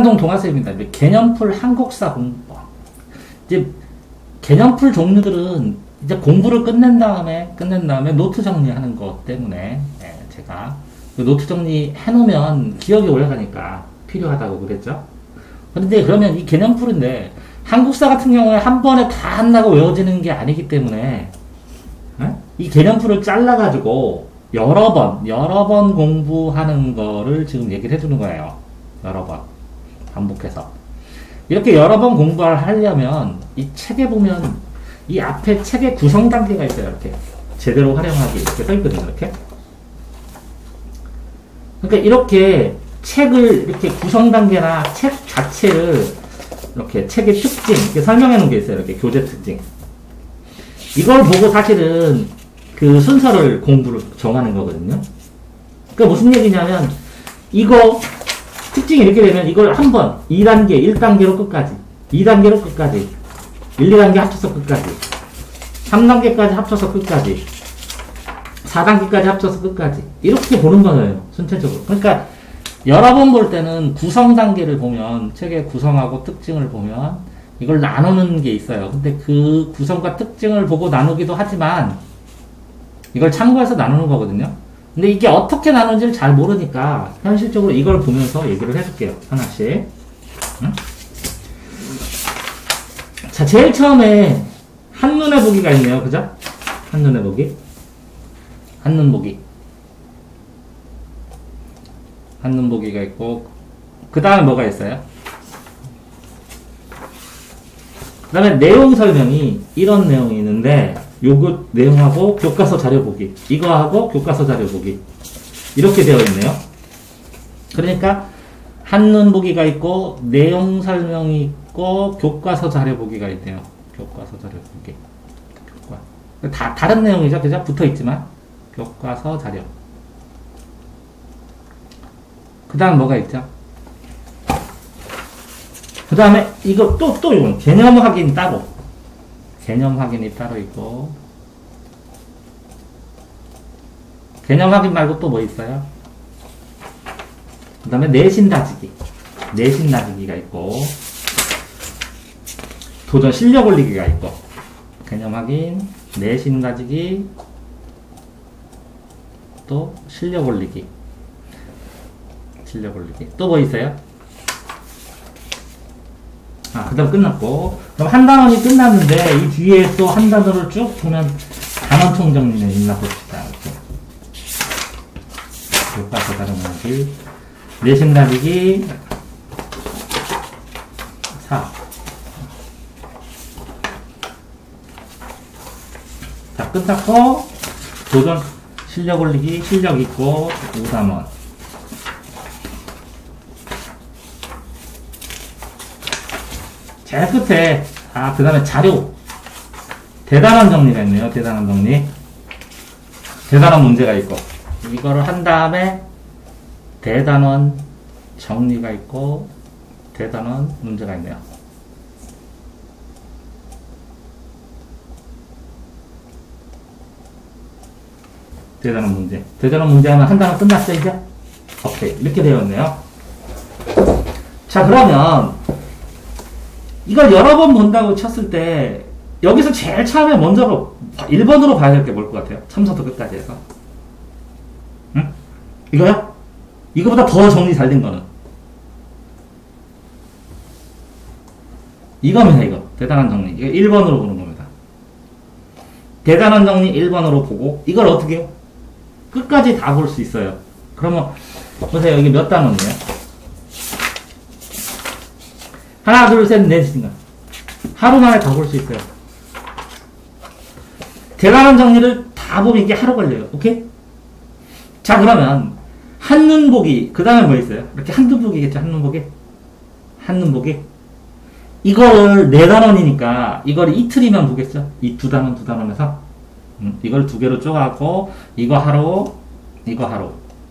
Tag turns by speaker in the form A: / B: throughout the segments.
A: 대장동 동아쌤입니다. 개념풀 한국사 공부. 이제 개념풀 종류들은 이제 공부를 끝낸 다음에 노트 정리하는 것 때문에 제가 노트 정리 해놓으면 기억이 오래가니까 필요하다고 그랬죠. 그런데 그러면 이 개념풀인데 한국사 같은 경우에 한 번에 다 한다고 외워지는 게 아니기 때문에 이 개념풀을 잘라가지고 여러 번 공부하는 거를 지금 얘기를 해주는 거예요. 여러 번 반복해서 이렇게 여러 번 공부를 하려면 이 책에 보면 이 앞에 책의 구성 단계가 있어요. 이렇게 제대로 활용하기 이렇게 써있거든요. 이렇게. 그러니까 이렇게 책을 이렇게 구성 단계나 책 자체를 이렇게 책의 특징 이렇게 설명해 놓은 게 있어요. 이렇게 교재 특징. 이걸 보고 사실은 그 순서를 공부를 정하는 거거든요. 그러니까 무슨 얘기냐면 이거 특징이 이렇게 되면 이걸 한번 2단계 1단계로 끝까지 2단계로 끝까지 1, 2단계 합쳐서 끝까지 3단계까지 합쳐서 끝까지 4단계까지 합쳐서 끝까지 이렇게 보는 거예요. 순차적으로. 그러니까 여러 번 볼 때는 구성 단계를 보면 책의 구성하고 특징을 보면 이걸 나누는 게 있어요. 근데 그 구성과 특징을 보고 나누기도 하지만 이걸 참고해서 나누는 거거든요. 근데 이게 어떻게 나누는지를 잘 모르니까 현실적으로 이걸 보면서 얘기를 해줄게요. 하나씩. 응? 자, 제일 처음에 한눈에 보기가 있네요. 그죠? 한눈에 보기. 한눈 보기. 한눈 보기가 있고, 그 다음에 뭐가 있어요? 그 다음에 내용 설명이 이런 내용이 있는데, 요거 내용하고 교과서 자료 보기. 이거하고 교과서 자료 보기. 이렇게 되어 있네요. 그러니까, 한눈 보기가 있고, 내용 설명이 있고, 교과서 자료 보기가 있네요. 교과서 자료 보기. 다른 내용이죠. 그죠? 붙어 있지만. 교과서 자료. 그 다음 뭐가 있죠? 그 다음에 이거 또 이건 개념 확인 따로. 개념 확인이 따로 있고. 개념 확인 말고 또 뭐 있어요? 그 다음에 내신 다지기. 내신 다지기가 있고. 도전 실력 올리기가 있고. 개념 확인, 내신 다지기, 또 실력 올리기. 실력 올리기. 또 뭐 있어요? 아, 그 다음 끝났고. 그럼 한 단원이 끝났는데, 이 뒤에 또 한 단원을 쭉 보면 단원 총정리는 있나 봅시다. 이렇게. 교과서 다루기, 내신 다루기, 4. 자, 끝났고, 도전 실력 올리기, 실력 있고, 5단원. 제일 끝에, 그 다음에 자료. 대단한 정리가 있네요. 대단한 정리. 대단한 문제가 있고. 이거를 한 다음에, 대단원 정리가 있고, 대단원 문제가 있네요. 대단한 문제. 대단한 문제 하면 한 단원 끝났어, 이제? 오케이. 이렇게 되어 있네요. 자, 그러면, 이걸 여러 번 본다고 쳤을 때, 여기서 제일 처음에 먼저 1번으로 봐야 될 게 뭘 것 같아요? 참서도 끝까지 해서. 응? 이거요? 이거보다 더 정리 잘 된 거는. 이겁니다, 이거. 대단한 정리. 이거 1번으로 보는 겁니다. 대단한 정리 1번으로 보고, 이걸 어떻게 해요? 끝까지 다 볼 수 있어요. 그러면, 보세요. 이게 몇 단원이에요? 하나, 둘, 셋, 넷인가. 하루 만에 다 볼 수 있어요. 대단한 정리를 다 보면 이게 하루 걸려요. 오케이? 자, 그러면, 한눈 보기. 그 다음에 뭐 있어요? 이렇게 한눈 보기겠죠? 한눈 보기? 한눈 보기? 이거를 4단원이니까, 이걸 이틀이면 보겠죠? 이 2단원에서. 이걸 2개로 쪼가고, 이거 하루, 이거 하루.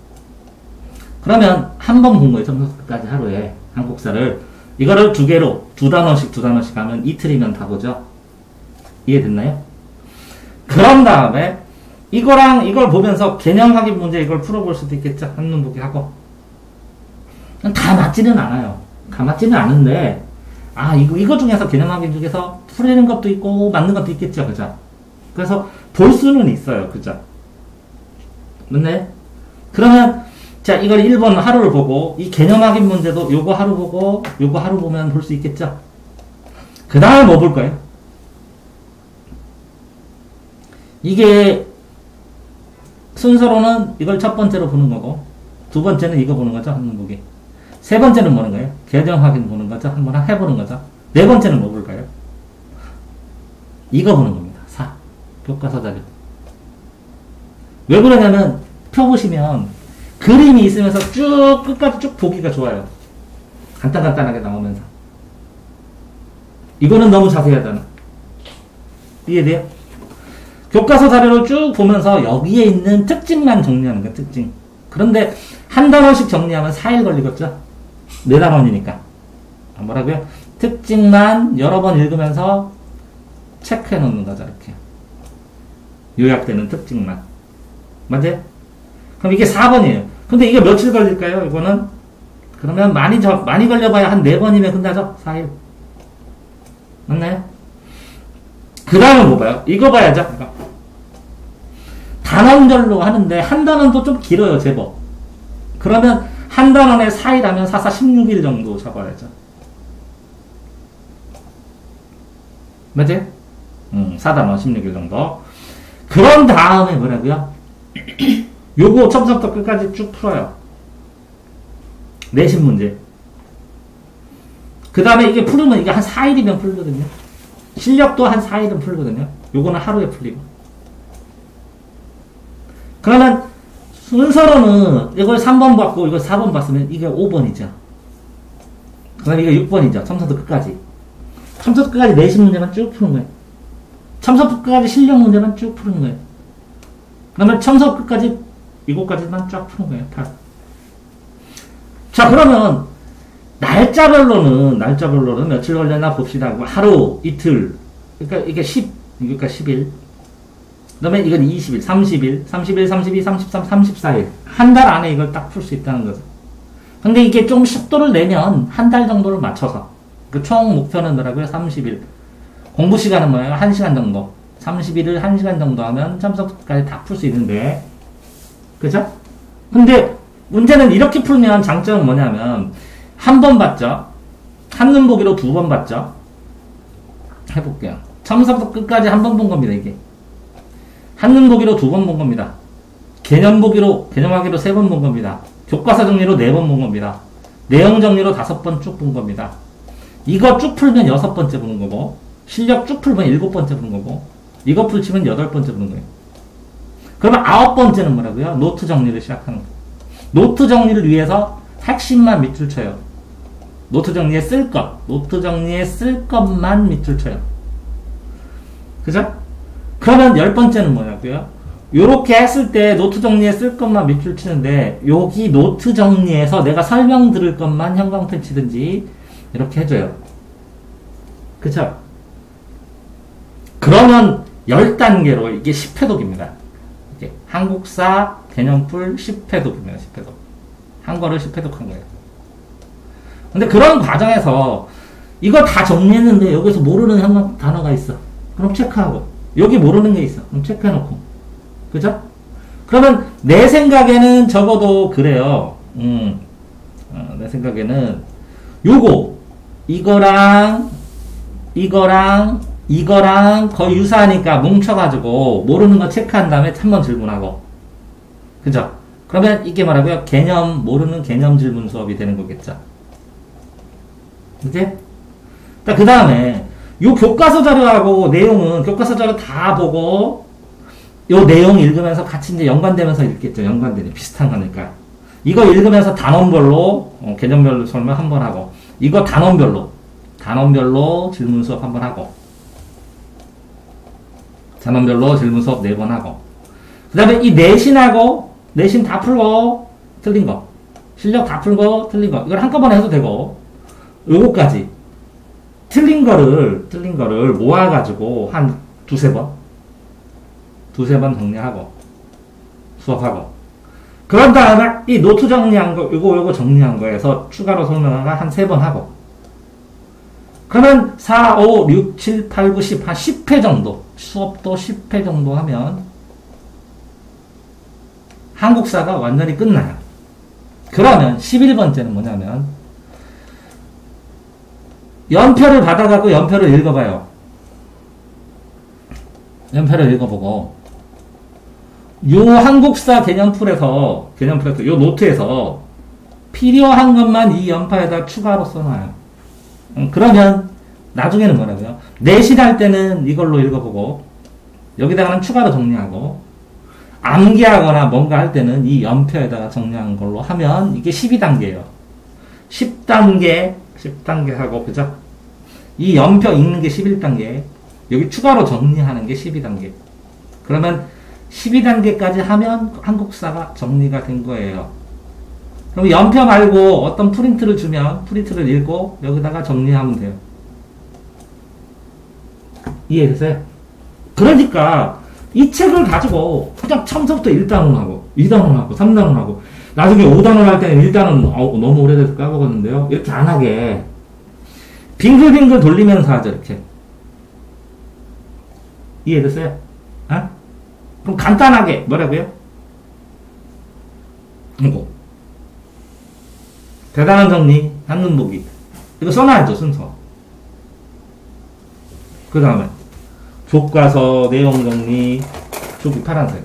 A: 그러면, 한 번 본 거예요. 점수까지 하루에. 한국사를. 이거를 2개로, 2단원씩 하면 이틀이면 다 보죠? 이해됐나요? 그런 다음에, 이거랑 이걸 보면서 개념 확인 문제 이걸 풀어볼 수도 있겠죠? 한눈 보기 하고. 다 맞지는 않아요. 가맞지는 않은데, 이거 중에서 개념 확인 중에서 풀리는 것도 있고, 맞는 것도 있겠죠, 그죠? 그래서 볼 수는 있어요, 그죠? 맞네? 그러면, 자, 이걸 1번 하루를 보고, 이 개념 확인 문제도 요거 하루 보고, 요거 하루 보면 볼 수 있겠죠? 그 다음에 뭐 볼 거예요? 이게, 순서로는 이걸 첫 번째로 보는 거고, 두 번째는 이거 보는 거죠, 한번 보기. 세 번째는 뭐는 거예요? 개념 확인 보는 거죠? 한번 해보는 거죠? 네 번째는 뭐 볼까요? 이거 보는 겁니다. 4. 교과서 자료. 왜 그러냐면, 펴보시면, 그림이 있으면서 쭉, 끝까지 쭉 보기가 좋아요. 간단하게 나오면서. 이거는 너무 자세하잖아. 이해돼요? 교과서 자료를 쭉 보면서 여기에 있는 특징만 정리하는 거야, 특징. 그런데 한 단원씩 정리하면 4일 걸리겠죠? 4단원이니까. 뭐라고요? 특징만 여러 번 읽으면서 체크해 놓는 거죠, 이렇게. 요약되는 특징만. 맞아요? 그럼 이게 4번이에요. 근데 이게 며칠 걸릴까요, 이거는? 그러면 많이 걸려봐야 한 4번이면 끝나죠? 4일. 맞나요? 그 다음에 뭐 봐요? 이거 봐야죠, 이거. 단원별로 하는데, 한 단원도 좀 길어요, 제법. 그러면, 한 단원에 4일 하면 4, 16일 정도 잡아야죠. 맞지? 4단원 16일 정도. 그런 다음에 뭐라고요? 요거 처음부터 끝까지 쭉 풀어요. 내신 문제. 그 다음에 이게 풀으면 이게 한 4일이면 풀거든요. 실력도 한 4일은 풀거든요. 요거는 하루에 풀리고. 그러면 순서로는 이걸 3번 받고 이걸 4번 봤으면 이게 5번이죠. 그다음 이게 6번이죠. 첨서도 끝까지. 첨서도 끝까지 내신 문제만 쭉 푸는 거예요. 첨서도 끝까지 실력 문제만 쭉 푸는 거예요. 그러면 첨서 끝까지 이거까지만 쫙 푸는 거예요. 8. 자, 그러면 날짜별로는 며칠 걸렸나 봅시다. 하루, 이틀. 그러니까 이게 10, 10일. 그 다음에 이건 20일, 30일, 31, 32, 33, 34일. 한 달 안에 이걸 딱 풀 수 있다는 거죠. 근데 이게 좀 속도를 내면 한 달 정도를 맞춰서. 그 총 목표는 뭐라고요? 30일. 공부 시간은 뭐예요? 1시간 정도. 30일을 1시간 정도 하면 첨서까지 다 풀 수 있는데. 그죠? 근데 문제는 이렇게 풀면 장점은 뭐냐면, 한 번 봤죠? 한눈 보기로 2번 봤죠? 해볼게요. 처음부터 끝까지 한 번 본 겁니다, 이게. 한눈 보기로 2번 본 겁니다. 개념 보기로, 개념하기로 3번 본 겁니다. 교과서 정리로 4번 본 겁니다. 내용 정리로 5번 쭉 본 겁니다. 이거 쭉 풀면 6번째 보는 거고, 실력 쭉 풀면 7번째 보는 거고, 이거 풀치면 8번째 보는 거예요. 그러면 9번째는 뭐라고요? 노트 정리를 시작하는 거예요. 노트 정리를 위해서 핵심만 밑줄 쳐요. 노트 정리에 쓸 것만 밑줄 쳐요. 그죠? 그러면 10번째는 뭐냐고요? 요렇게 했을 때 노트 정리에 쓸 것만 밑줄 치는데, 여기 노트 정리에서 내가 설명 들을 것만 형광펜 치든지, 이렇게 해줘요. 그쵸? 그러면 10단계로 이게 10회독입니다. 이게 한국사 개념풀 10회독입니다. 10회독. 한거를 10회독 한 거예요. 근데 그런 과정에서 이거 다 정리했는데 여기서 모르는 형광 단어가 있어. 그럼 체크하고. 여기 모르는 게 있어. 그럼 체크해놓고. 그죠? 그러면 내 생각에는 적어도 그래요. 내 생각에는 요거 이거랑 거의 유사하니까 뭉쳐가지고 모르는 거 체크한 다음에 한번 질문하고. 그죠? 그러면 이게 뭐라고요? 모르는 개념 질문 수업이 되는 거겠죠. 그치? 그 다음에 요 교과서 자료하고 내용은 교과서 자료 다 보고 요 내용 읽으면서 같이 이제 연관되면서 읽겠죠. 연관되는 비슷한 거니까. 이거 읽으면서 단원별로 개념별로 설명 한번 하고, 이거 단원별로 질문 수업 한번 하고, 단원별로 질문 수업 4번 하고, 그 다음에 이 내신 다 풀고 틀린 거, 실력 다 풀고 틀린 거, 이걸 한꺼번에 해도 되고, 요거까지 틀린 거를 모아가지고 한 두세 번 정리하고 수업하고, 그런 다음에 이 노트 정리한 거, 요거 정리한 거에서 추가로 설명을 한 3번 하고. 그러면 4, 5, 6, 7, 8, 9, 10, 한 10회 정도, 수업도 10회 정도 하면 한국사가 완전히 끝나요. 그러면 11번째는 뭐냐면, 연표를 받아가고 연표를 읽어봐요. 연표를 읽어보고, 요 한국사 개념풀에서 요 노트에서 필요한 것만 이 연파에다 추가로 써놔요. 그러면 나중에는 뭐라고요? 내신할 때는 이걸로 읽어보고 여기다가는 추가로 정리하고 암기하거나 뭔가 할 때는 이 연표에다가 정리한 걸로 하면 이게 12단계예요. 10단계 하고, 그죠? 이 연표 읽는 게 11단계, 여기 추가로 정리하는 게 12단계. 그러면 12단계까지 하면 한국사가 정리가 된 거예요. 그럼 연표 말고 어떤 프린트를 주면 프린트를 읽고 여기다가 정리하면 돼요. 이해되세요? 그러니까 이 책을 가지고 그냥 처음부터 1단원 하고 2단원 하고 3단원 하고 나중에 5단원 할 때는 1단원 너무 오래돼서 까먹었는데요. 이렇게 안 하게 빙글빙글 돌리면서 하죠. 이렇게. 이해됐어요? 어? 그럼 간단하게 뭐라고요? 이거 대단한 정리 한눈 보기 이거 써놔야죠. 순서. 그 다음에 교과서 내용 정리 저기 파란색.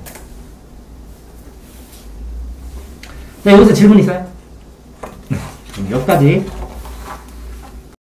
A: 네, 여기서 질문 있어요? 네, 여기까지